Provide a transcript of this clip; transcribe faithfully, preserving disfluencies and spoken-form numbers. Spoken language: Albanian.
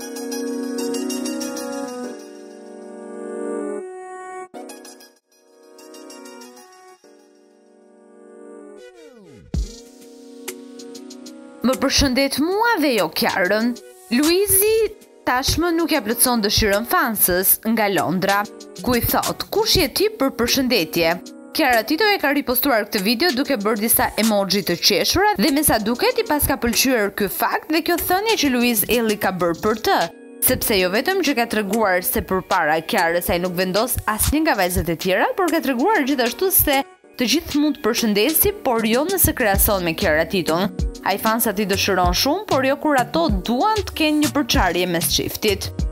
Më përshëndet mua dhe jo Kiaren. Luizi tashmë nuk ja plotson dëshirën fansës nga Londra, ku i thot: "Kush je ti për përshëndetje?" Kiara Tito e ka ripostuar këtë video duke bërë disa emoji të qeshura dhe me sa duket i pas ka pëlqyer ky fakt dhe kjo thënie që Luiz Elli ka bërë për të, sepse jo vetëm që ka treguar se përpara Kiarës ai nuk vendos asnjë nga vajzat e tjera, por ka treguar gjithashtu se të gjithë mund të përshëndesi, por jo nëse krahason me Kiara Titon. Ai fansat i dëshiron shumë, por jo kur ato duan të kenë një përçarje mes çiftit.